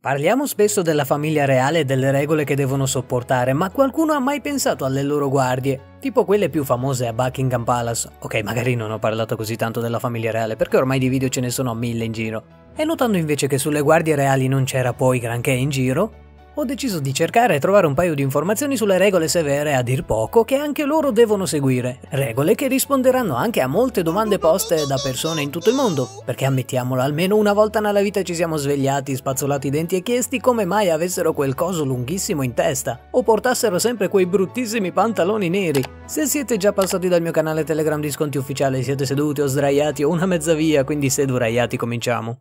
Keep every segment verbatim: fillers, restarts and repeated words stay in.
Parliamo spesso della famiglia reale e delle regole che devono sopportare, ma qualcuno ha mai pensato alle loro guardie? Tipo quelle più famose a Buckingham Palace. Ok, magari non ho parlato così tanto della famiglia reale, perché ormai di video ce ne sono a mille in giro. E notando invece che sulle guardie reali non c'era poi granché in giro, ho deciso di cercare e trovare un paio di informazioni sulle regole severe a dir poco che anche loro devono seguire. Regole che risponderanno anche a molte domande poste da persone in tutto il mondo, perché ammettiamolo, almeno una volta nella vita ci siamo svegliati, spazzolati i denti e chiesti come mai avessero quel coso lunghissimo in testa, o portassero sempre quei bruttissimi pantaloni neri. Se siete già passati dal mio canale Telegram di Sconti Ufficiale, siete seduti o sdraiati o una mezza via, quindi seduraiati, cominciamo.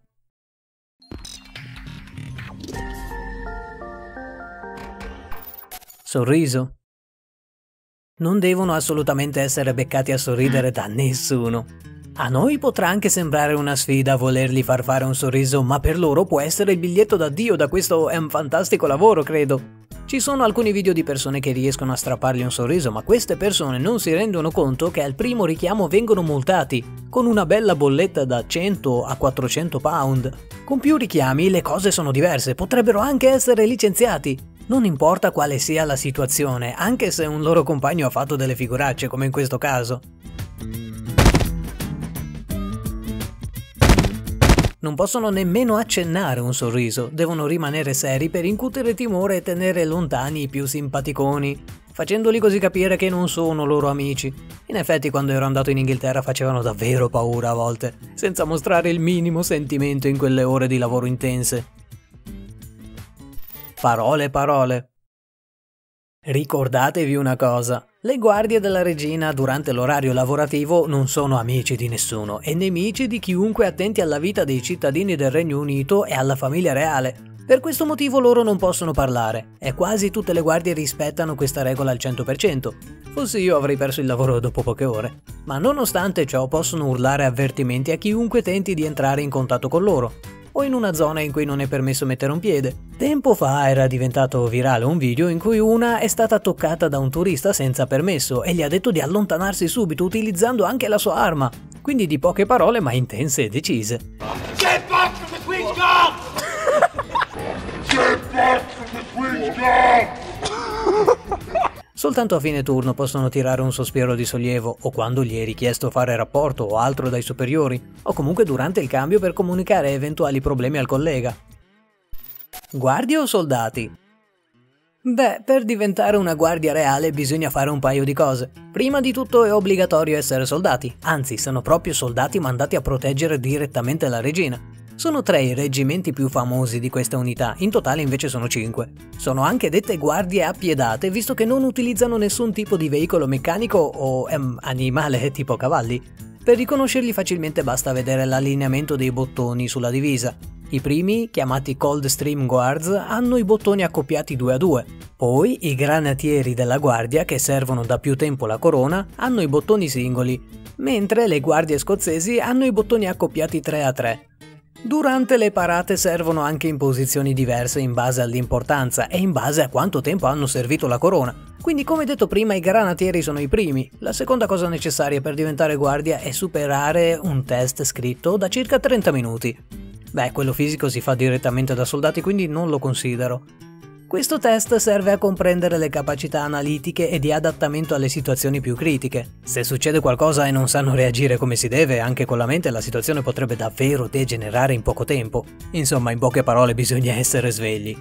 Sorriso. Non devono assolutamente essere beccati a sorridere da nessuno. A noi potrà anche sembrare una sfida volergli far fare un sorriso, ma per loro può essere il biglietto d'addio da questo è un fantastico lavoro, credo. Ci sono alcuni video di persone che riescono a strappargli un sorriso, ma queste persone non si rendono conto che al primo richiamo vengono multati, con una bella bolletta da cento a quattrocento pound. Con più richiami le cose sono diverse, potrebbero anche essere licenziati. Non importa quale sia la situazione, anche se un loro compagno ha fatto delle figuracce, come in questo caso. Non possono nemmeno accennare un sorriso, devono rimanere seri per incutere timore e tenere lontani i più simpaticoni, facendoli così capire che non sono loro amici. In effetti, quando ero andato in Inghilterra facevano davvero paura a volte, senza mostrare il minimo sentimento in quelle ore di lavoro intense. Parole parole. Ricordatevi una cosa, le guardie della regina durante l'orario lavorativo non sono amici di nessuno e nemici di chiunque attenti alla vita dei cittadini del Regno Unito e alla famiglia reale. Per questo motivo loro non possono parlare e quasi tutte le guardie rispettano questa regola al cento per cento. Fossi io avrei perso il lavoro dopo poche ore. Ma nonostante ciò possono urlare avvertimenti a chiunque tenti di entrare in contatto con loro, o in una zona in cui non è permesso mettere un piede. Tempo fa era diventato virale un video in cui una è stata toccata da un turista senza permesso e gli ha detto di allontanarsi subito utilizzando anche la sua arma, quindi di poche parole ma intense e decise. Get back from the Queen's Guard! Get back from the Queen's Guard! Soltanto a fine turno possono tirare un sospiro di sollievo, o quando gli è richiesto fare rapporto o altro dai superiori, o comunque durante il cambio per comunicare eventuali problemi al collega. Guardie o soldati? Beh, per diventare una guardia reale bisogna fare un paio di cose. Prima di tutto è obbligatorio essere soldati, anzi sono proprio soldati mandati a proteggere direttamente la regina. Sono tre i reggimenti più famosi di questa unità, in totale invece sono cinque. Sono anche dette guardie appiedate, visto che non utilizzano nessun tipo di veicolo meccanico o ehm, animale tipo cavalli. Per riconoscerli facilmente basta vedere l'allineamento dei bottoni sulla divisa. I primi, chiamati Coldstream Guards, hanno i bottoni accoppiati due a due. Poi i granatieri della guardia, che servono da più tempo la corona, hanno i bottoni singoli, mentre le guardie scozzesi hanno i bottoni accoppiati tre a tre. Durante le parate servono anche in posizioni diverse in base all'importanza e in base a quanto tempo hanno servito la corona. Quindi, come detto prima, i granatieri sono i primi. La seconda cosa necessaria per diventare guardia è superare un test scritto da circa trenta minuti. Beh, quello fisico si fa direttamente da soldati, quindi non lo considero. Questo test serve a comprendere le capacità analitiche e di adattamento alle situazioni più critiche. Se succede qualcosa e non sanno reagire come si deve, anche con la mente la situazione potrebbe davvero degenerare in poco tempo. Insomma, in poche parole bisogna essere svegli.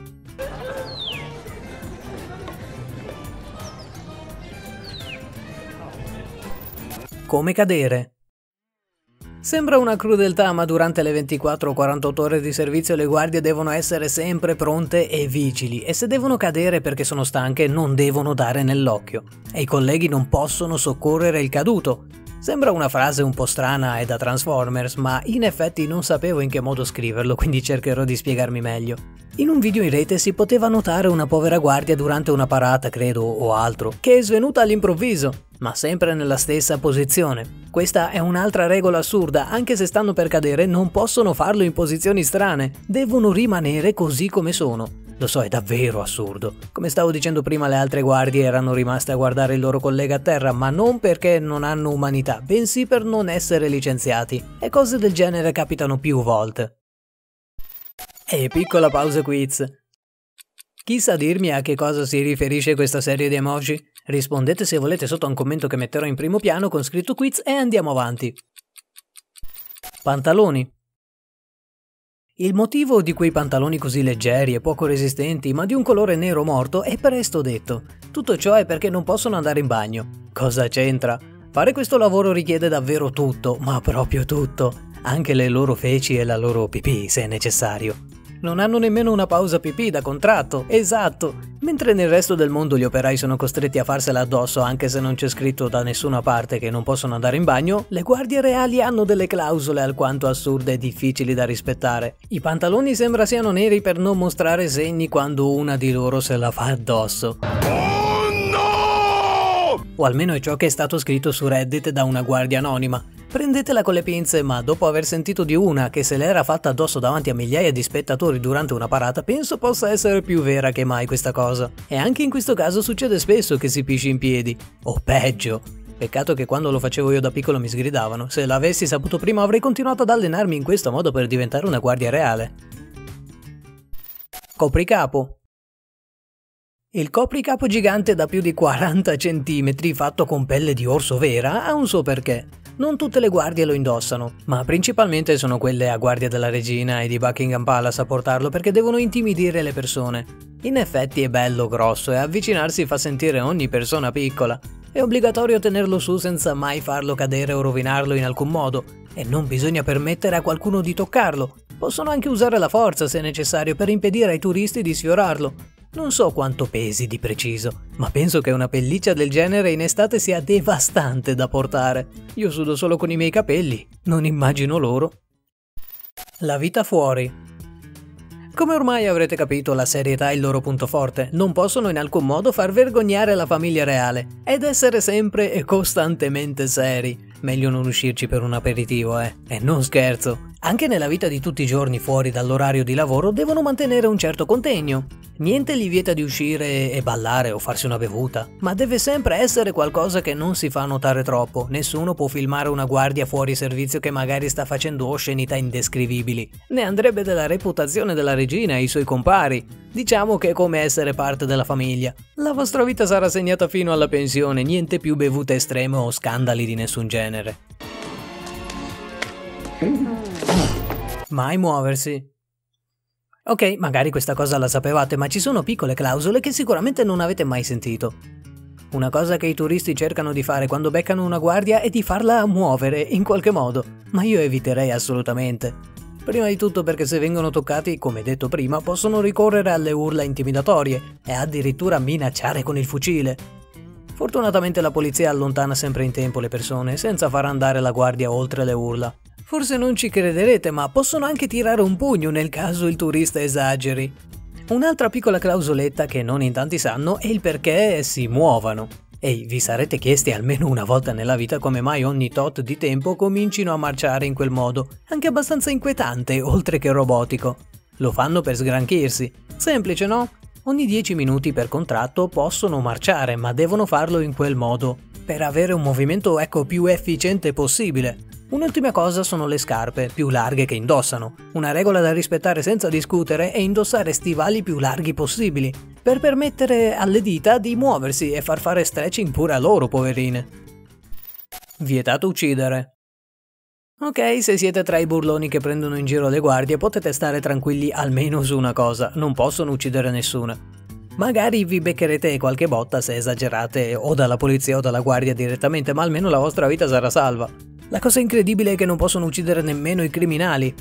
Come cadere? Sembra una crudeltà, ma durante le ventiquattro o quarantotto ore di servizio le guardie devono essere sempre pronte e vigili, e se devono cadere perché sono stanche non devono dare nell'occhio. E i colleghi non possono soccorrere il caduto. Sembra una frase un po' strana e da Transformers, ma in effetti non sapevo in che modo scriverlo, quindi cercherò di spiegarmi meglio. In un video in rete si poteva notare una povera guardia durante una parata, credo, o altro, che è svenuta all'improvviso, ma sempre nella stessa posizione. Questa è un'altra regola assurda, anche se stanno per cadere non possono farlo in posizioni strane, devono rimanere così come sono. Lo so, è davvero assurdo. Come stavo dicendo prima, le altre guardie erano rimaste a guardare il loro collega a terra, ma non perché non hanno umanità, bensì per non essere licenziati, e cose del genere capitano più volte. E piccola pausa quiz. Chi sa dirmi a che cosa si riferisce questa serie di emoji? Rispondete se volete sotto a un commento che metterò in primo piano con scritto quiz e andiamo avanti. Pantaloni. Il motivo di quei pantaloni così leggeri e poco resistenti, ma di un colore nero morto, è presto detto. Tutto ciò è perché non possono andare in bagno. Cosa c'entra? Fare questo lavoro richiede davvero tutto, ma proprio tutto. Anche le loro feci e la loro pipì, se è necessario. Non hanno nemmeno una pausa pipì da contratto, esatto! Mentre nel resto del mondo gli operai sono costretti a farsela addosso anche se non c'è scritto da nessuna parte che non possono andare in bagno, le guardie reali hanno delle clausole alquanto assurde e difficili da rispettare. I pantaloni sembra siano neri per non mostrare segni quando una di loro se la fa addosso. Oh no! O almeno è ciò che è stato scritto su Reddit da una guardia anonima. Prendetela con le pinze, ma dopo aver sentito di una che se l'era fatta addosso davanti a migliaia di spettatori durante una parata, penso possa essere più vera che mai questa cosa. E anche in questo caso succede spesso che si pisci in piedi. O peggio. Peccato che quando lo facevo io da piccolo mi sgridavano. Se l'avessi saputo prima avrei continuato ad allenarmi in questo modo per diventare una guardia reale. Copricapo. Il copricapo gigante da più di quaranta centimetri fatto con pelle di orso vera ha un suo perché. Non tutte le guardie lo indossano, ma principalmente sono quelle a guardia della regina e di Buckingham Palace a portarlo perché devono intimidire le persone. In effetti è bello grosso e avvicinarsi fa sentire ogni persona piccola. È obbligatorio tenerlo su senza mai farlo cadere o rovinarlo in alcun modo, e non bisogna permettere a qualcuno di toccarlo. Possono anche usare la forza se necessario per impedire ai turisti di sfiorarlo. Non so quanto pesi di preciso, ma penso che una pelliccia del genere in estate sia devastante da portare. Io sudo solo con i miei capelli, non immagino loro. La vita fuori. Come ormai avrete capito, la serietà è il loro punto forte. Non possono in alcun modo far vergognare la famiglia reale ed essere sempre e costantemente seri. Meglio non uscirci per un aperitivo, eh. E non scherzo. Anche nella vita di tutti i giorni fuori dall'orario di lavoro devono mantenere un certo contegno. Niente gli vieta di uscire e ballare o farsi una bevuta, ma deve sempre essere qualcosa che non si fa notare troppo. Nessuno può filmare una guardia fuori servizio che magari sta facendo oscenità indescrivibili. Ne andrebbe della reputazione della regina e i suoi compari. Diciamo che è come essere parte della famiglia. La vostra vita sarà segnata fino alla pensione, niente più bevute estreme o scandali di nessun genere. Mai muoversi. Ok, magari questa cosa la sapevate, ma ci sono piccole clausole che sicuramente non avete mai sentito. Una cosa che i turisti cercano di fare quando beccano una guardia è di farla muovere in qualche modo, ma io eviterei assolutamente. Prima di tutto perché se vengono toccati, come detto prima, possono ricorrere alle urla intimidatorie e addirittura minacciare con il fucile. Fortunatamente la polizia allontana sempre in tempo le persone senza far andare la guardia oltre le urla. Forse non ci crederete, ma possono anche tirare un pugno nel caso il turista esageri. Un'altra piccola clausoletta che non in tanti sanno è il perché si muovano. E vi sarete chiesti almeno una volta nella vita come mai ogni tot di tempo comincino a marciare in quel modo, anche abbastanza inquietante oltre che robotico. Lo fanno per sgranchirsi. Semplice, no? Ogni dieci minuti per contratto possono marciare, ma devono farlo in quel modo, per avere un movimento ecco più efficiente possibile. Un'ultima cosa sono le scarpe, più larghe che indossano. Una regola da rispettare senza discutere è indossare stivali più larghi possibili, per permettere alle dita di muoversi e far fare stretching pure a loro, poverine. Vietato uccidere. Ok, se siete tra i burloni che prendono in giro le guardie, potete stare tranquilli almeno su una cosa, non possono uccidere nessuno. Magari vi beccherete qualche botta se esagerate o dalla polizia o dalla guardia direttamente, ma almeno la vostra vita sarà salva. La cosa incredibile è che non possono uccidere nemmeno i criminali.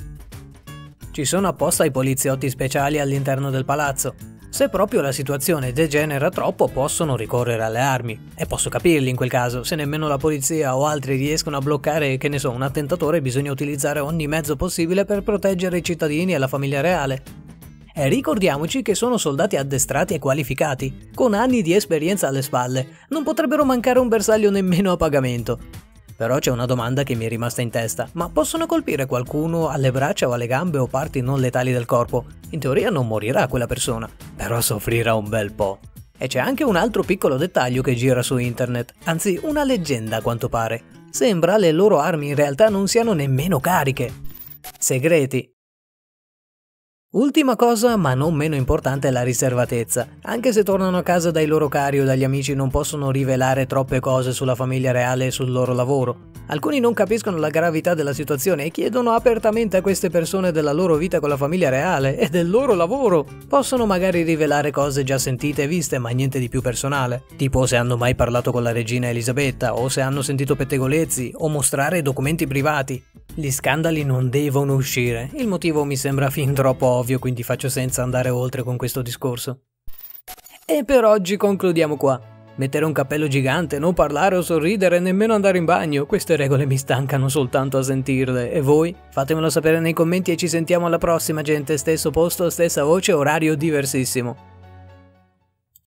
Ci sono apposta i poliziotti speciali all'interno del palazzo. Se proprio la situazione degenera troppo possono ricorrere alle armi. E posso capirli in quel caso, se nemmeno la polizia o altri riescono a bloccare, che ne so, un attentatore, bisogna utilizzare ogni mezzo possibile per proteggere i cittadini e la famiglia reale. E ricordiamoci che sono soldati addestrati e qualificati, con anni di esperienza alle spalle, non potrebbero mancare un bersaglio nemmeno a pagamento. Però c'è una domanda che mi è rimasta in testa, ma possono colpire qualcuno alle braccia o alle gambe o parti non letali del corpo? In teoria non morirà quella persona, però soffrirà un bel po'. E c'è anche un altro piccolo dettaglio che gira su internet, anzi una leggenda a quanto pare. Sembra le loro armi in realtà non siano nemmeno cariche. Segreti. Ultima cosa, ma non meno importante, è la riservatezza. Anche se tornano a casa dai loro cari o dagli amici non possono rivelare troppe cose sulla famiglia reale e sul loro lavoro. Alcuni non capiscono la gravità della situazione e chiedono apertamente a queste persone della loro vita con la famiglia reale e del loro lavoro. Possono magari rivelare cose già sentite e viste, ma niente di più personale. Tipo se hanno mai parlato con la regina Elisabetta, o se hanno sentito pettegolezzi, o mostrare documenti privati. Gli scandali non devono uscire. Il motivo mi sembra fin troppo ovvio, quindi faccio senza andare oltre con questo discorso. E per oggi concludiamo qua. Mettere un cappello gigante, non parlare o sorridere, nemmeno andare in bagno, queste regole mi stancano soltanto a sentirle. E voi? Fatemelo sapere nei commenti e ci sentiamo alla prossima, gente. Stesso posto, stessa voce, orario diversissimo.